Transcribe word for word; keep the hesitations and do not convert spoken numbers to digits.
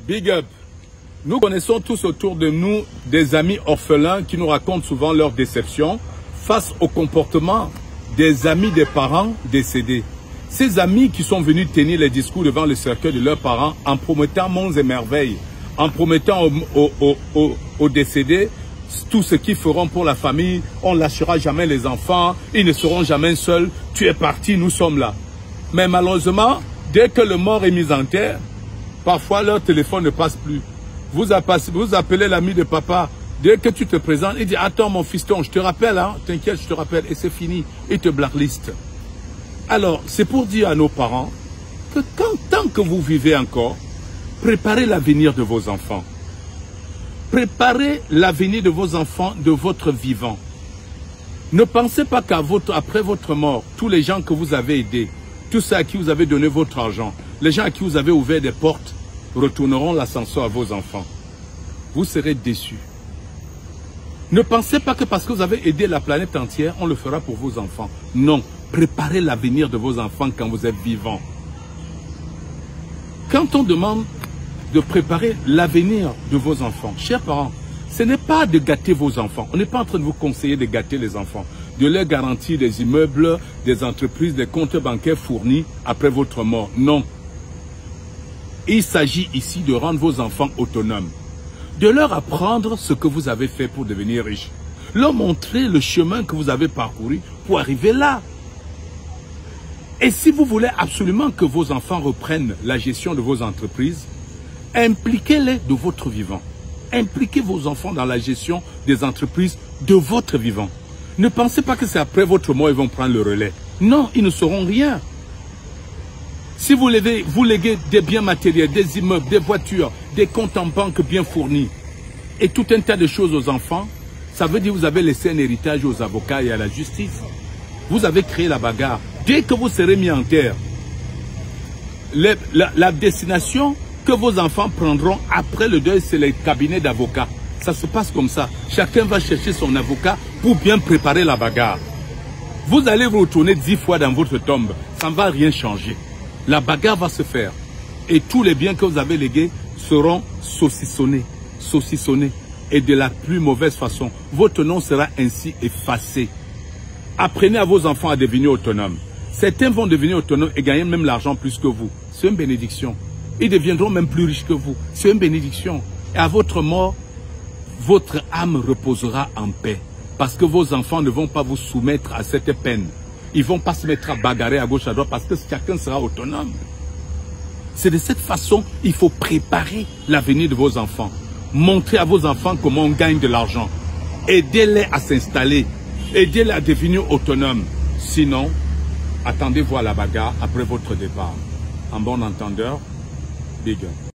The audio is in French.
Big up. Nous connaissons tous autour de nous des amis orphelins qui nous racontent souvent leurs déceptions face au comportement des amis des parents décédés. Ces amis qui sont venus tenir les discours devant le cercueil de leurs parents en promettant monts et merveilles, en promettant aux, aux, aux, aux, aux décédés tout ce qu'ils feront pour la famille, on ne lâchera jamais les enfants, ils ne seront jamais seuls, tu es parti, nous sommes là. Mais malheureusement, dès que le mort est mis en terre, parfois leur téléphone ne passe plus. Vous, vous appelez l'ami de papa, dès que tu te présentes, il dit « Attends mon fiston, je te rappelle, hein, t'inquiète, je te rappelle. » Et c'est fini, il te blacklist. Alors, c'est pour dire à nos parents que quand, tant que vous vivez encore, préparez l'avenir de vos enfants. Préparez l'avenir de vos enfants, de votre vivant. Ne pensez pas qu'à votre, après votre mort, tous les gens que vous avez aidés, tous ceux à qui vous avez donné votre argent, les gens à qui vous avez ouvert des portes, retourneront l'ascenseur à vos enfants. Vous serez déçus. Ne pensez pas que parce que vous avez aidé la planète entière, on le fera pour vos enfants. Non, préparez l'avenir de vos enfants quand vous êtes vivants. Quand on demande de préparer l'avenir de vos enfants, chers parents, ce n'est pas de gâter vos enfants. On n'est pas en train de vous conseiller de gâter les enfants, de leur garantir des immeubles, des entreprises, des comptes bancaires fournis après votre mort. Non. Il s'agit ici de rendre vos enfants autonomes, de leur apprendre ce que vous avez fait pour devenir riche, leur montrer le chemin que vous avez parcouru pour arriver là. Et si vous voulez absolument que vos enfants reprennent la gestion de vos entreprises, impliquez-les de votre vivant. Impliquez vos enfants dans la gestion des entreprises de votre vivant. Ne pensez pas que c'est après votre mort qu'ils vont prendre le relais. Non, ils ne sauront rien. Si vous léguez, vous léguez des biens matériels, des immeubles, des voitures, des comptes en banque bien fournis et tout un tas de choses aux enfants, ça veut dire que vous avez laissé un héritage aux avocats et à la justice. Vous avez créé la bagarre. Dès que vous serez mis en terre, les, la, la destination que vos enfants prendront après le deuil, c'est les cabinets d'avocats. Ça se passe comme ça. Chacun va chercher son avocat pour bien préparer la bagarre. Vous allez vous retourner dix fois dans votre tombe. Ça ne va rien changer. La bagarre va se faire. Et tous les biens que vous avez légués seront saucissonnés. Saucissonnés. Et de la plus mauvaise façon. Votre nom sera ainsi effacé. Apprenez à vos enfants à devenir autonomes. Certains vont devenir autonomes et gagner même l'argent plus que vous. C'est une bénédiction. Ils deviendront même plus riches que vous. C'est une bénédiction. Et à votre mort, votre âme reposera en paix. Parce que vos enfants ne vont pas vous soumettre à cette peine. Ils ne vont pas se mettre à bagarrer à gauche à droite parce que chacun sera autonome. C'est de cette façon qu'il faut préparer l'avenir de vos enfants. Montrez à vos enfants comment on gagne de l'argent. Aidez-les à s'installer. Aidez-les à devenir autonomes. Sinon, attendez voir la bagarre après votre départ. En bon entendeur, big up.